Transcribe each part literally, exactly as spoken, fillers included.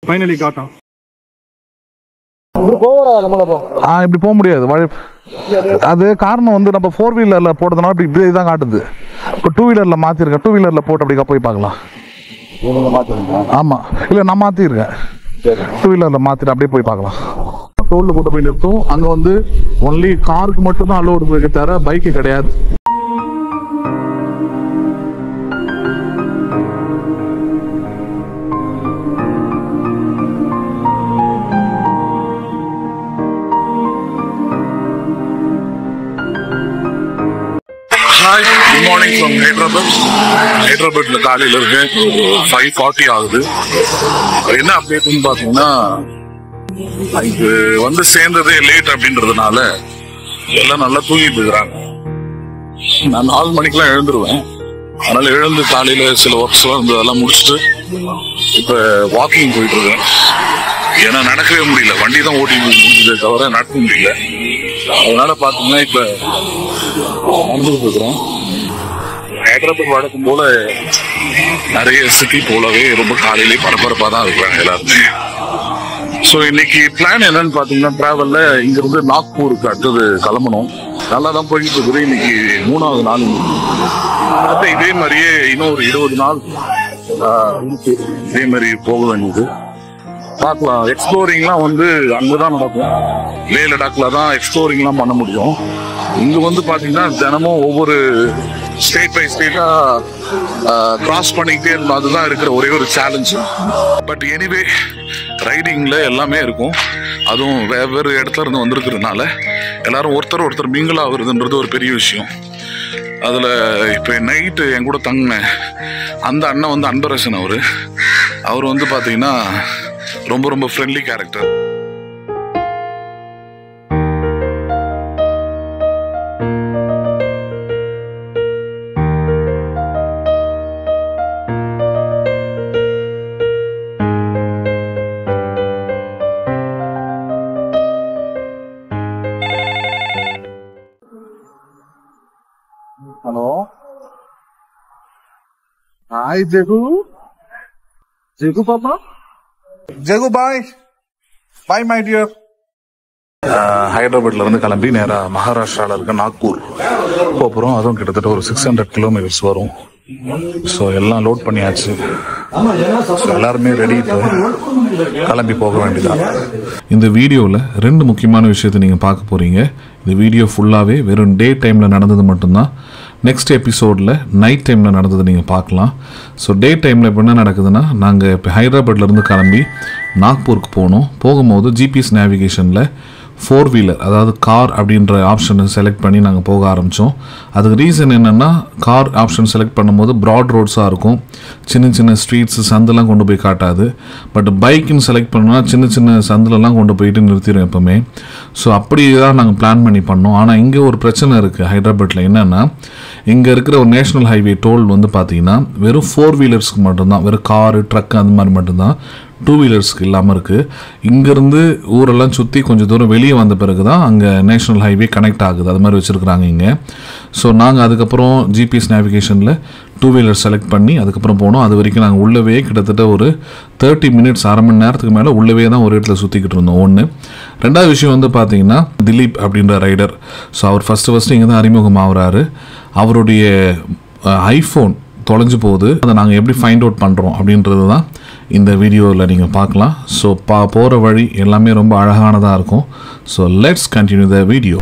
Finally காட்டான். ஆ இப்படி போக முடியாது. அது காரணம் வந்து நம்ம ஃபோர் வீலரில் போட்டதுனால இப்படி இப்படி தான் காட்டுது. இப்போ டூ வீலரில் மாற்றிருக்கேன். டூ வீலரில் போட்டு அப்படிக்கா போய் பார்க்கலாம். ஆமாம், இல்லை நான் மாற்றிருக்கேன். டூ வீலரில் மாற்றிட்டு அப்படியே போய் பார்க்கலாம். டோலில் போட்டு போய் நிறுத்தும். அங்கே வந்து ஒன்லி காருக்கு மட்டும் தான் அலோடு இருக்க தவிர பைக்கு கிடையாது. Hi, good morning from Hyderabad. ஹைதராபாத்ல காலையில இருக்கு ஃபைவ் ஃபார்ட்டி ஆகுது. என்ன அப்டேட்னு பாத்தீங்கன்னா, இது வந்து சேர்ந்ததே லேட் அப்படின்றதுனால எல்லாம் நல்லா தூங்கிட்டு இருக்கிறாங்க. நான் நாலு மணிக்கெல்லாம் எழுந்துருவேன். அதனால எழுந்து காலையில சில ஒர்க்ஸ் எல்லாம் இருந்து அதெல்லாம் முடிச்சுட்டு இப்ப வாக்கிங் போயிட்டு இருக்கேன். ஏன்னா நடக்கவே முடியல, வண்டி தான் ஓட்டி முடிஞ்சதே தவிர நடக்க முடியல. அதனால பாத்தீங்கன்னா இப்ப நடந்துட்டு இருக்கிறோம். ஹைதராபாத் வழக்கம் போல நிறைய சிட்டி போலவே ரொம்ப காலையிலேயே பரபரப்பா தான் இருக்கிறாங்க எல்லாருமே. ஸோ இன்னைக்கு பிளான் என்னன்னு பாத்தீங்கன்னா, டிராவல்ல இங்க இருந்து நாக்பூருக்கு அடுத்தது கிளம்பணும். நல்லா தான் போயிட்டு இருக்குது. இன்னைக்கு மூணாவது நாள். அடுத்த இதே மாதிரியே இன்னும் ஒரு இருபது நாள் இதே மாதிரி போக வேண்டியது. பார்க்கலாம். எக்ஸ்ப்ளோரிங்லாம் வந்து அங்கதான் நடக்கும். லே லடாக்ல தான் எக்ஸ்ப்ளோரிங்லாம் பண்ண முடியும். இங்க வந்து பாத்தீங்கன்னா தினமும் ஒவ்வொரு ஸ்டேட் பை ஸ்டேட்டா கிராஸ் பண்ணிக்கிட்டே இருந்தோம். அதுதான் இருக்கிற ஒரே ஒரு சேலஞ்ச். பட் எனிவே ரைடிங்ல எல்லாமே இருக்கும். அதுவும் வெவ்வேறு இடத்துல இருந்து வந்திருக்கிறதுனால எல்லாரும் ஒருத்தர் ஒருத்தர் மிங்கிள் ஆகுறதுன்றது ஒரு பெரிய விஷயம். அதுல இப்ப நைட்டு என் கூட தங்கின அந்த அண்ணன் வந்து அன்பரசன். அவரு அவர் வந்து பாத்தீங்கன்னா ரொம்ப ரொம்ப friendly character. Hello, hi Jegu. Jegu பாப்பா, ஜெகு பாய் பாய் மை டியர். ஹைதராபாத்ல இருந்து கிளம்பி நேரா மகாராஷ்டிரால இருக்க நாக்பூர் போகிறோம். அதுவும் கிட்டத்தட்ட ஒரு சிக்ஸ் ஹண்ட்ரட் கிலோமீட்டர்ஸ் வரும். ஸோ எல்லாம் லோட் பண்ணியாச்சு. எல்லாருமே ரெடி, கிளம்பி போக வேண்டியதான். இந்த வீடியோவில் ரெண்டு முக்கியமான விஷயத்தை நீங்கள் பார்க்க போறீங்க. இந்த வீடியோ ஃபுல்லாகவே வெறும் டே டைமில் நடந்தது மட்டும்தான். நெக்ஸ்ட் எபிசோடில் நைட் டைமில் நடந்தது நீங்கள் பார்க்கலாம். ஸோ டே டைமில் இப்போ என்ன நடக்குதுன்னா, நாங்கள் இப்போ ஹைதராபாத்லேருந்து கிளம்பி நாக்பூருக்கு போனோம். போகும்போது ஜிபிஎஸ் நேவிகேஷனில் ஃபோர் வீலர், அதாவது கார் அப்படின்ற ஆப்ஷனை செலக்ட் பண்ணி நாங்கள் போக ஆரம்பித்தோம். அதுக்கு ரீசன் என்னென்னா, கார் ஆப்ஷன் செலக்ட் பண்ணும்போது ப்ராட் ரோட்ஸாக இருக்கும். சின்ன சின்ன ஸ்ட்ரீட்ஸு சந்தெல்லாம் கொண்டு போய் காட்டாது. பட் பைக்குன்னு செலக்ட் பண்ணோன்னா சின்ன சின்ன சந்திலெல்லாம் கொண்டு போயிட்டு நிறுத்திடும் எப்போவுமே. ஸோ அப்படி தான் நாங்கள் பிளான் பண்ணி பண்ணோம். ஆனால் இங்கே ஒரு பிரச்சனை இருக்குது ஹைதராபாத்தில். என்னென்னா, இங்கே இருக்கிற ஒரு நேஷ்னல் ஹைவே டோல் வந்து பார்த்திங்கன்னா வெறும் ஃபோர் வீலர்ஸ்க்கு மட்டும்தான், வெறும் காரு ட்ரக் அந்த மாதிரி மட்டும்தான், டூ வீலர்ஸ்க்கு இல்லாமல் இருக்குது. இங்கேருந்து ஊரெல்லாம் சுற்றி கொஞ்சம் தூரம் வெளியே வந்த பிறகு தான் அங்கே நேஷ்னல் ஹைவே கனெக்ட் ஆகுது. அது மாதிரி வச்சுருக்குறாங்க இங்கே. ஸோ நாங்கள் அதுக்கப்புறம் ஜிபிஎஸ் நேவிகேஷனில் டூ வீலர் செலக்ட் பண்ணி அதுக்கப்புறம் போனோம். அது வரைக்கும் நாங்கள் உள்ளவே கிட்டத்தட்ட ஒரு தேர்ட்டி மினிட்ஸ் அரை மணி நேரத்துக்கு மேலே உள்ளவே தான் ஒரு இடத்துல சுற்றிக்கிட்டு இருந்தோம். ஒன்று. ரெண்டாவது விஷயம் வந்து பார்த்தீங்கன்னா, திலீப் அப்படின்ற ரைடர். ஸோ அவர் ஃபஸ்ட்டு ஃபஸ்ட்டு இங்கே தான் அறிமுகம் ஆகுறாரு. அவருடைய ஐஃபோன் தொலைஞ்சு போகுது. அதை நாங்கள் எப்படி ஃபைண்ட் அவுட் பண்ணுறோம் அப்படின்றது தான் இந்த வீடியோவில் நீங்கள் பார்க்கலாம். ஸோ பா போகிற வழி எல்லாமே ரொம்ப அழகானதாக இருக்கும். So let's continue the video.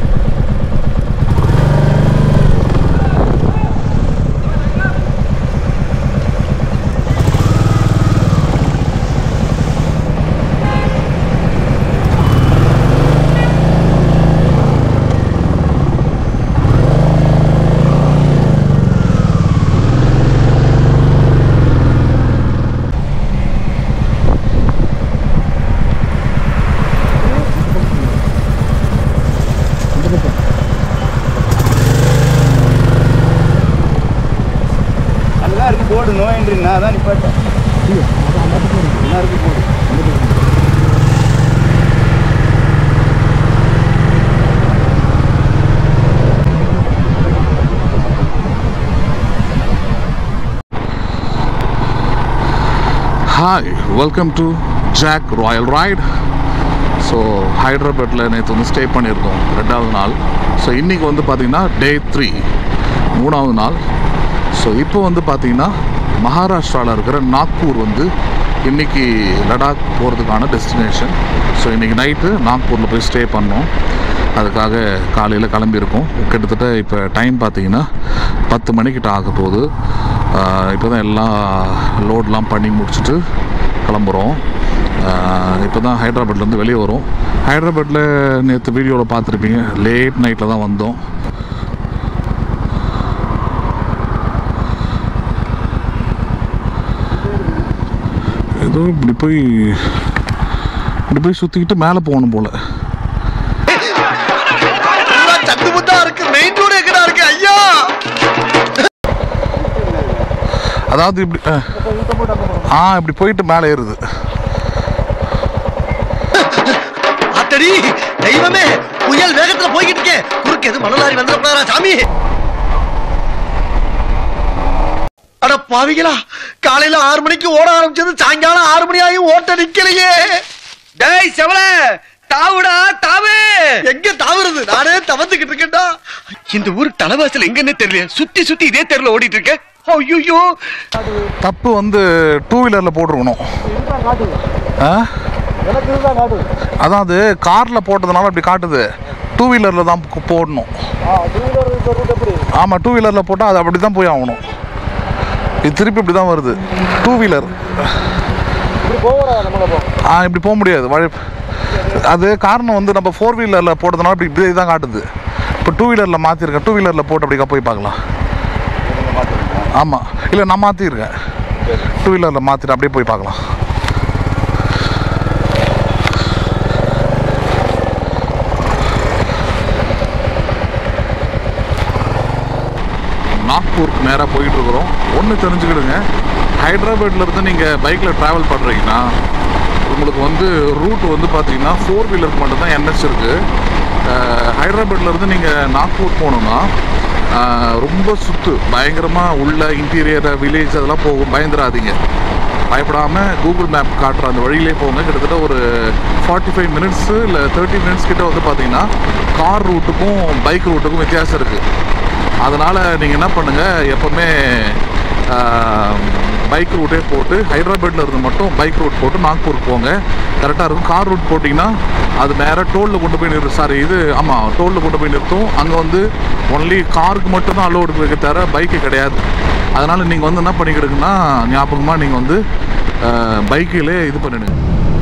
போடு நோயின்றி நான் தான் நிப்பாட்டேன். எல்லாருக்கும் போடு. Hi, welcome to Jack royal ride. So ஹைதராபாத்தில் நேற்று வந்து ஸ்டே பண்ணியிருந்தோம் ரெண்டாவது நாள். ஸோ இன்றைக்கி வந்து பார்த்திங்கன்னா டே த்ரீ மூணாவது நாள். ஸோ இப்போ வந்து பார்த்திங்கன்னா மகாராஷ்டிராவில் இருக்கிற நாக்பூர் வந்து இன்றைக்கி லடாக் போகிறதுக்கான டெஸ்டினேஷன். ஸோ இன்றைக்கி நைட்டு நாக்பூரில் போய் ஸ்டே பண்ணோம். அதுக்காக காலையில் கிளம்பியிருக்கோம். கிட்டத்தட்ட இப்போ டைம் பார்த்திங்கன்னா பத்து மணிக்கிட்ட ஆக போகுது. இப்போ தான் எல்லாம் லோட்லாம் பண்ணி முடிச்சுட்டு கிளம்புறோம். இப்போ தான் ஹைதராபாத்லேருந்து வெளியே வரும். ஹைதராபாத்தில் நேற்று வீடியோவில் பார்த்துருப்பீங்க, லேட் நைட்டில் தான் வந்தோம். ஏதோ இப்படி போய் இப்படி போய் சுற்றிக்கிட்டு மேலே போகணும் போல். அதாவது இப்படி ஆ இப்படி போயிட்டு மேலே ஏறுது. தெய்வமே, புயல் வேகத்துல போய்கிட்டு இருக்கே, குறுக்கு எது மணலாரி வந்துடா சாமி. அட பாவிகளா, காலையில ஆறு மணிக்கு ஓட ஆரம்பிச்சது சாயங்காலம் ஆறு மணி ஆகி ஓட்ட நிக்கலையே. டேய் செவல, தாவுடா தாவு. எங்க தாவுறது? நானே தவந்துகிட்டு இருக்கேன்டா. இந்த ஊர் தலைவாசல் எங்கன்னு தெரியல, சுத்தி சுத்தி இதே தெருல ஓடிட்டு இருக்கேன். ஐயோ, தப்பு வந்து டூ வீலரில் போட்டுருக்கணும். அதான் அது காரில் போட்டதுனால அப்படி காட்டுது. டூ வீலரில் தான் போடணும். ஆமாம், டூ வீலரில் போட்டால் அது அப்படி தான் போய் ஆகணும். இது திருப்பி இப்படி தான் வருது டூ வீலர். ஆ இப்படி போக முடியாது வழி. அது காரணம் வந்து நம்ம ஃபோர் வீலரில் போட்டதுனால இப்படி இப்படி தான் காட்டுது. இப்போ டூ வீலரில் மாற்றிருக்கேன். டூ வீலரில் போட்டு அப்படிக்கா போய் பார்க்கலாம். ஆமாம், இல்லை நான் மாற்றிருக்கேன். டூ வீலரில் மாற்றிட்டு அப்படியே போய் பார்க்கலாம். நாக்பூருக்கு நேராக போயிட்டுருக்குறோம். ஒன்று தெரிஞ்சுக்கிடுங்க, ஹைதராபாத்லேருந்து நீங்கள் பைக்கில் ட்ராவல் பண்ணுறீங்கன்னா உங்களுக்கு வந்து ரூட் வந்து பார்த்தீங்கன்னா ஃபோர் வீலருக்கு மட்டும்தான் என்எச் இருக்குது. ஹைதராபாத்லேருந்து நீங்கள் நாக்பூர் போகணுன்னா ரொம்ப சுற்று பயங்கரமாக உள்ள இன்டீரியர் வில்லேஜ் அதெல்லாம் போகும். பயந்துடாதீங்க, பயப்படாமல் கூகுள் மேப் காட்டுற அந்த வழியிலே போங்க. கிட்டத்தட்ட ஒரு ஃபார்ட்டி ஃபைவ் மினிட்ஸு இல்லை தேர்ட்டி மினிட்ஸ் கிட்ட வந்து பார்த்தீங்கன்னா கார் ரூட்டுக்கும் பைக் ரூட்டுக்கும் வித்தியாசம் இருக்குது. அதனால் நீங்கள் என்ன பண்ணுங்கள், எப்போவுமே பைக் ரூட்டே போட்டு ஹைதராபாத்தில் இருந்து மட்டும் பைக் ரூட் போட்டு நாக்பூருக்கு போங்க, கரெக்டாக இருக்கும். கார் ரூட் போட்டிங்கன்னா அது நேராக டோலில் கொண்டு போய் நிறுத்தும். சாரி இது ஆமாம் டோலில் கொண்டு போய் நிறுத்தும். அங்கே வந்து ஒன்லி காருக்கு மட்டும்தான் அலோடு இருக்க தவிர பைக்கு கிடையாது. அதனால் நீங்கள் வந்து என்ன பண்ணிக்கிடுங்கன்னா ஞாபகமாக நீங்கள் வந்து பைக்கிலே இது பண்ணிடுங்க.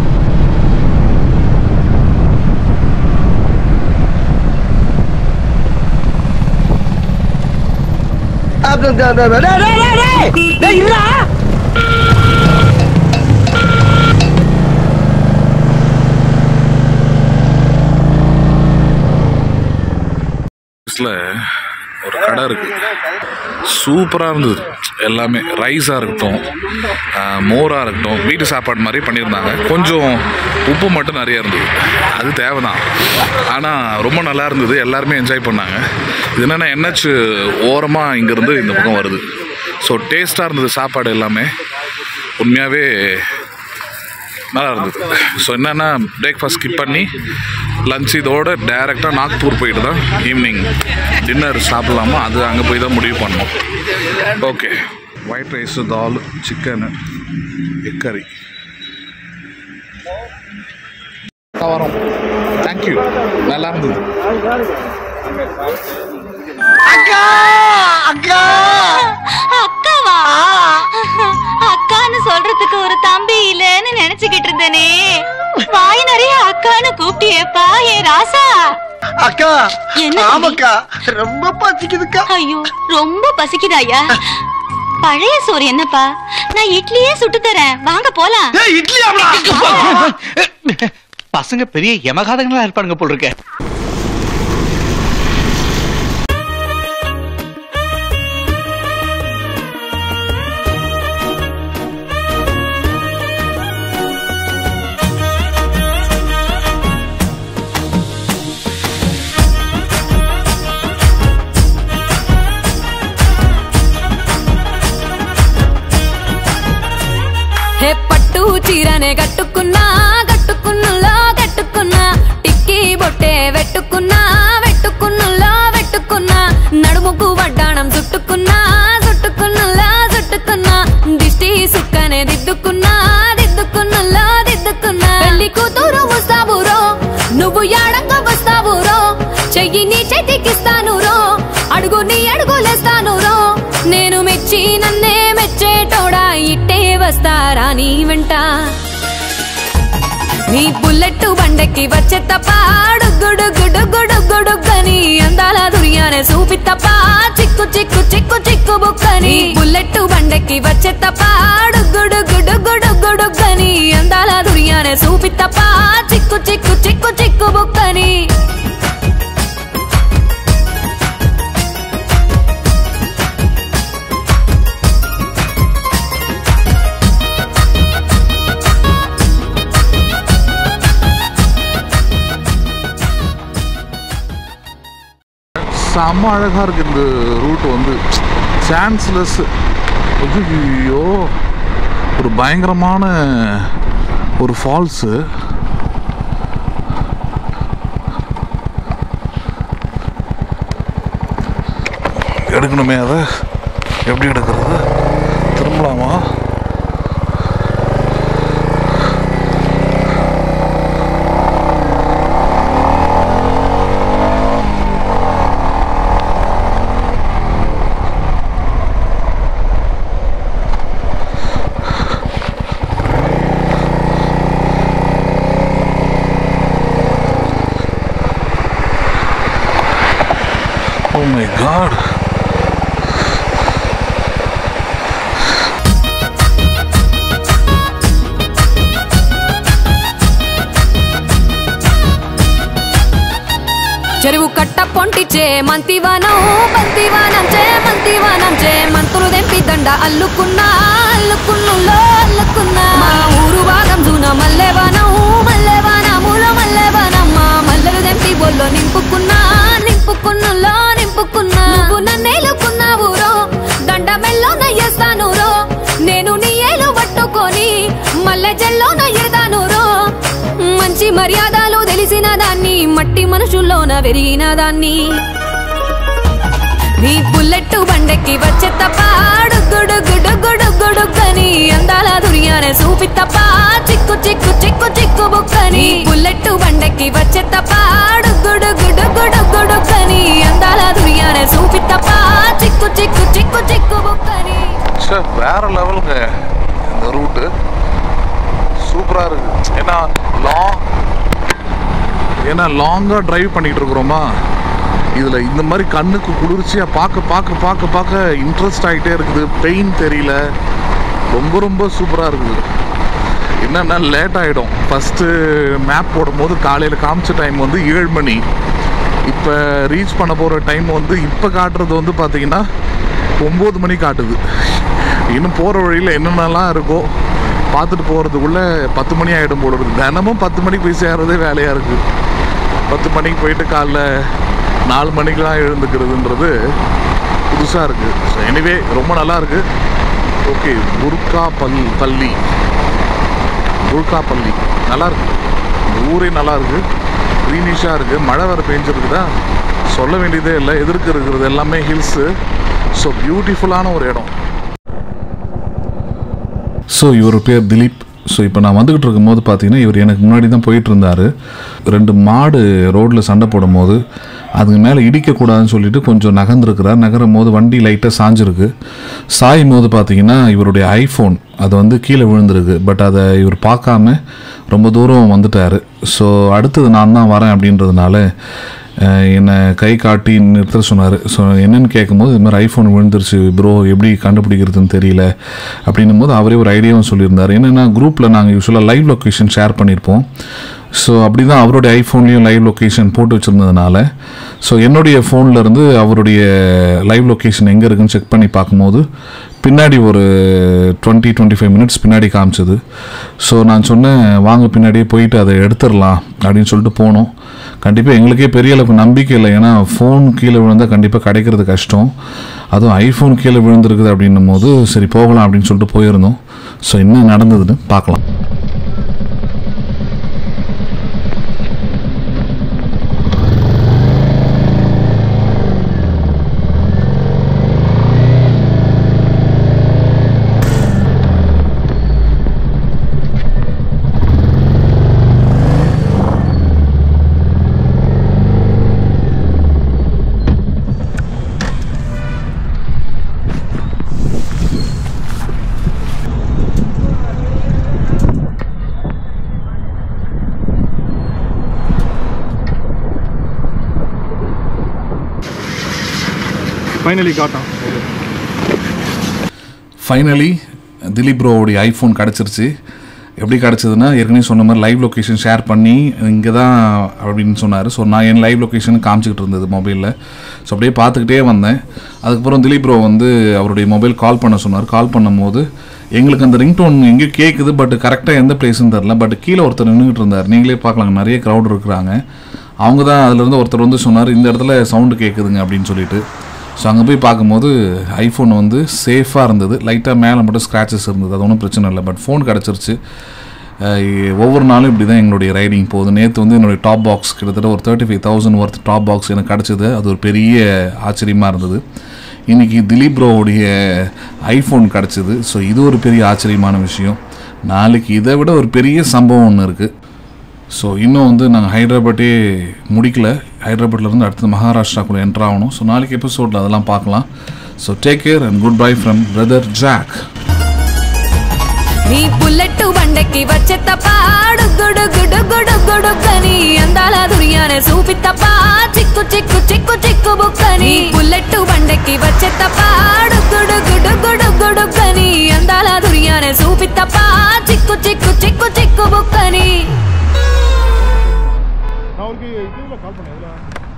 ஒரு கடை இருக்கு, சூப்பராக இருந்தது. எல்லாமே ரைஸாக இருக்கட்டும், மோராக இருக்கட்டும், வீட்டு சாப்பாடு மாதிரி பண்ணியிருந்தாங்க. கொஞ்சம் உப்பு மட்டும் நிறையா இருந்தது, அது தேவைதான். ஆனால் ரொம்ப நல்லா இருந்தது, எல்லாருமே என்ஜாய் பண்ணாங்க. இது என்னென்னா என்ஹெச் ஓரமாக இங்கேருந்து இந்த பக்கம் வருது. ஸோ டேஸ்ட்டாக இருந்தது சாப்பாடு எல்லாமே, உண்மையாகவே நல்லா இருந்தது. ஸோ என்னென்னா பிரேக்ஃபாஸ்ட் ஸ்கிப் பண்ணி லஞ்ச் இதோடு டைரெக்டாக நாக்பூர் போயிட்டு தான் ஈவினிங் டின்னர் சாப்பிட்லாமா, அது அங்கே போய் தான் முடிவு பண்ணோம். Okay, white rice, dal, chicken, egg curry வரோம். தேங்க்யூ, நல்லா இருந்தது. அக்கா அக்கா அக்காவா? அக்கான்னு சொல்றதுக்கு ஒரு தம்பி இல்லன்னு நினைச்சுக்கிட்டு இருந்தேனே. வாய் நிறைய அக்கான்னு கூப்பிட்டியேப்பா ஏ ராசா. அக்கா என்ன? ஆமாக்கா, ரொம்ப பசிக்குதுக்கா. ஐயோ, ரொம்ப பசிக்குதாயா? பழைய சோறு என்னப்பா, நான் இட்லியே சுட்டு தரேன், வாங்க போலாம். இட்லி பசங்க பெரிய யமகாதங்களா இருப்பானுங்க போல் இருக்க. हे पट्टू चीरा సుక్కనే కట్టుకున్నా కట్టుకున్నులో కట్టుకున్నా టిక్కీ బొట్టే వెట్టుకున్నా వెట్టుకున్నులో వెట్టుకున్నా నడుముకు వడ్డాణం చుట్టుకున్నా చుట్టుకున్నులో చుట్టుకున్నా దిష్టి సుక్కనే దిద్దుకున్నా దిద్దుకున్నులో దిద్దుకున్నా పెళ్లి కూతురు వస్తావురో నువ్వు యాడంగా వస్తావురో చెయ్యి నీ చేతికిస్తాను రో అడుగు నీ అడుగులేస్తాను రో నేను మెచ్చి నన్నే మెచ్చేటోడా ఇట్టే వస్తారా నీ వెంట నీ బుల్లెట్ బండకి వచ్చే తప్ప డుగ్గుడుగ్గుడుగ్గుడుగ్గుడుగ్గని అందాల దుర్యానే చూపి తప్ప చిక్కు చిక్కు చిక్కు చిక్కు బుక్కని బుల్లెట్ బండకి వచ్చే తప్ప డుగ్గుడుగ్గుడుగ్గుడుగ్గుడుగ్గని అందాల దుర్యానే చూపి తప్ప చిక్కు చిక్కు చిక్కు చిక్కు బుక్కని செம்ம அழகாக இருக்குது இந்த ரூட் வந்து சான்ஸ்லெஸ். ஐயோ ஒரு பயங்கரமான ஒரு ஃபால்ஸு. எடுக்கணுமே, அதை எப்படி எடுக்கிறது? திரும்பலாமா? Oh my God. చెరువు కట్ట పొంటిచే మంతివానం బంతివానం చే మంతివానం చే మంతులు దెంపి దండ అల్లుకున్నా అల్లుకున్నులో అల్లుకున్నా మా ఊరు భాగం జూన మల్లెవానం మల్లెవానములో మల్లెవానమ్మ మల్లెలు దెంపి బొల్లో నింపుకున్నా నింపుకున్నులో నింపుకున్నా నువ్వు నన్నేలుకున్నావు రో దండ మెల్లో నయ్యేస్తాను రో నేను నీ ఏలు పట్టుకొని మల్లె జల్లో నయ్యేదాను రో మంచి మర్యాదలు తెలిసిన దాన్ని మట్టి మనుషుల్లోన పెరిగిన దాన్ని నీ బుల్లెట్ బండెక్కి వచ్చే తప్ప డుగ్గుడుగ్గుడుగ్గుడుగ్గుడుగ్గని అందాల దుర్యానే చూపి తప్ప చిక్కు చిక్కు చిక్కు చిక్కు బుక్కని బుల్లెట్ బండెక్కి వచ్చే తప్ప డుగ్గుడుగ్గుడుగ్గుడుగ్గుడుగ్గని అందాల దుర్యానే చూపి తప్ప చిక్కు చిక్కు చిక్కు చిక్కు బుక్కని. வேற லெவலுங்க இந்த ரூட்டு, சூப்பராக இருக்குது. ஏன்னா லாங் ஏன்னா லாங்காக ட்ரைவ் பண்ணிகிட்டு இருக்கிறோமா, இதில் இந்த மாதிரி கண்ணுக்கு குளிர்ச்சியாக பார்க்க பார்க்க பார்க்க பார்க்க இன்ட்ரெஸ்ட் ஆகிட்டே இருக்குது. பெயின் தெரியல, ரொம்ப ரொம்ப சூப்பராக இருக்குது. என்னென்னா லேட் ஆகிடும். ஃபஸ்ட்டு மேப் போடும்போது காலையில் காமிச்ச டைம் வந்து ஏழு மணி, இப்போ ரீச் பண்ண போகிற டைம் வந்து இப்போ காட்டுறது வந்து பார்த்திங்கன்னா ஒம்பது மணி காட்டுது. இன்னும் போகிற வழியில் என்னென்னலாம் இருக்கோ பார்த்துட்டு போகிறதுக்குள்ளே பத்து மணி ஆகிடும் போல இருக்குது. தினமும் பத்து மணிக்கு போய் சேர்றதே வேலையாக இருக்குது. பத்து மணிக்கு போயிட்டு காலைல நாலு மணிக்கெலாம் எழுந்துக்கிறதுன்றது புதுசாக இருக்குது. ஸோ எனிவே ரொம்ப நல்லா இருக்குது. ஓகே, புர்கா பல் பள்ளி புர்கா பள்ளி நல்லா இருக்குது. இந்த ஊரே நல்லா இருக்குது, க்ரீனிஷாக இருக்குது. மழை வர பெஞ்சிருக்குதா, சொல்ல வேண்டியதே இல்லை. எதிர்க்கு இருக்கிறது எல்லாமே ஹில்ஸு. ஸோ பியூட்டிஃபுல்லான ஒரு இடம். ஸோ இவர் பேர் திலீப். ஸோ இப்போ நான் வந்துக்கிட்டு இருக்கும்போது பார்த்தீங்கன்னா இவர் எனக்கு முன்னாடி தான் போயிட்டு இருந்தார். ரெண்டு மாடு ரோட்டில் சண்டை போடும் போது அதுக்கு மேலே இடிக்கக்கூடாதுன்னு சொல்லிட்டு கொஞ்சம் நகர்ந்துருக்கிறார். நகரும் போது வண்டி லைட்டாக சாஞ்சிருக்கு. சாயும் போது பார்த்தீங்கன்னா இவருடைய ஐஃபோன் அது வந்து கீழே விழுந்திருக்கு. பட் அதை இவர் பார்க்காம ரொம்ப தூரம் வந்துட்டார். ஸோ அடுத்தது நான் தான் வரேன் அப்படின்றதுனால என்னை கை காட்டி நிறுத்த சொன்னார். ஸோ என்னென்னு கேட்கும்போது இது மாதிரி ஐஃபோன் விழுந்துருச்சு ப்ரோ, எப்படி கண்டுபிடிக்கிறதுன்னு தெரியல அப்படின்னும் போது அவரே ஒரு ஐடியாவும் சொல்லியிருந்தார். என்னென்னா குரூப்பில் நாங்கள் யூஸ்வலாக லைவ் லொக்கேஷன் ஷேர் பண்ணியிருப்போம். ஸோ அப்படி தான் அவருடைய ஐஃபோன்லேயும் லைவ் லொக்கேஷன் போட்டு வச்சுருந்ததுனால ஸோ என்னுடைய ஃபோன்லேருந்து அவருடைய லைவ் லொக்கேஷன் எங்கே இருக்குன்னு செக் பண்ணி பார்க்கும்போது பின்னாடி ஒரு டுவெண்ட்டி டுவெண்ட்டி ஃபைவ் மினிட்ஸ் பின்னாடி காமிச்சது. ஸோ நான் சொன்னேன் வாங்க பின்னாடியே போயிட்டு அதை எடுத்துடலாம் அப்படின்னு சொல்லிட்டு போனோம். கண்டிப்பாக எங்களுக்கே பெரிய அளவுக்கு நம்பிக்கை இல்லை, ஏன்னா ஃபோன் கீழே விழுந்தால் கண்டிப்பாக கிடைக்கிறது கஷ்டம். அதுவும் ஐஃபோன் கீழே விழுந்துருக்குது அப்படின்னும் போது சரி போகலாம் அப்படின்னு சொல்லிட்டு போயிருந்தோம். ஸோ என்ன நடந்ததுன்னு பார்க்கலாம். ஃபைனலி காட்டான். ஃபைனலி திலீப் ப்ரோவுடைய ஐஃபோன் கிடச்சிருச்சு. எப்படி கிடச்சதுன்னா, ஏற்கனவே சொன்ன மாதிரி லைவ் லொக்கேஷன் ஷேர் பண்ணி இங்கே தான் அப்படின்னு சொன்னார். ஸோ நான் என் லைவ் லொக்கேஷன் காமிச்சிக்கிட்டு இருந்தது மொபைலில். ஸோ அப்படியே பார்த்துக்கிட்டே வந்தேன். அதுக்கப்புறம் திலீப் ப்ரோ வந்து அவருடைய மொபைல் கால் பண்ண சொன்னார். கால் பண்ணும்போது எங்களுக்கு அந்த ரிங்டோன் எங்கேயோ கேட்குது, பட் கரெக்டாக எந்த பிளேஸ்ன்னு தெரில. பட் கீழே ஒருத்தர் நின்றுக்கிட்டு இருந்தார். நீங்களே பார்க்கலாங்க, நிறைய க்ரௌட் இருக்கிறாங்க. அவங்க தான் அதுலேருந்து ஒருத்தர் வந்து சொன்னார், இந்த இடத்துல சவுண்டு கேட்குதுங்க அப்படின்னு சொல்லிட்டு. ஸோ அங்கே போய் பார்க்கும்போது ஐஃபோன் வந்து சேஃபாக இருந்தது. லைட்டாக மேலே மட்டும் ஸ்க்ராச்சஸ் இருந்தது, அது ஒன்றும் பிரச்சனை இல்லை. பட் ஃபோன் கிடச்சிருச்சு. ஒவ்வொரு நாளும் இப்படி தான் எங்களுடைய ரைடிங் போகுது. நேற்று வந்து என்னுடைய டாப் பாக்ஸ் கிட்டத்தட்ட ஒரு thirty five thousand worth top box எனக்கு கிடச்சிது. அது ஒரு பெரிய ஆச்சரியமாக இருந்தது. இன்றைக்கி திலீப் ப்ரோவுடைய ஐஃபோன் கிடச்சிது. ஸோ இது ஒரு பெரிய ஆச்சரியமான விஷயம். நாளைக்கு இதை விட ஒரு பெரிய சம்பவம் ஒன்று இருக்குது. ஸோ இன்னும் வந்து நாங்கள் ஹைதராபாத்தே முடிக்கல. ஹைதராபாத்லேருந்து அடுத்து மகாராஷ்டிராக்குள்ளே என்ட்ரு ஆகணும். ஸோ நாளைக்கு எபிசோடில் அதெல்லாம் பார்க்கலாம். So take care and good bye from brother Jack. నీ పుల్లెట్టు బండెక్కి వచ్చే తప్ప గుడు గుడు గుడు గుడు కని అందాల దుర్యానే చూపి తప్ప చిక్కు చిక్కు చిక్కు చిక్కు బుక్కని పుల్లెట్టు బండెక్కి వచ్చే తప్ప గుడు గుడు గుడు గుడు కని అందాల దుర్యానే చూపి తప్ప చిక్కు చిక్కు చిక్కు చిక్కు బుక్కని. நான் அவருக்கு இதுல கால் பண்ணேன்.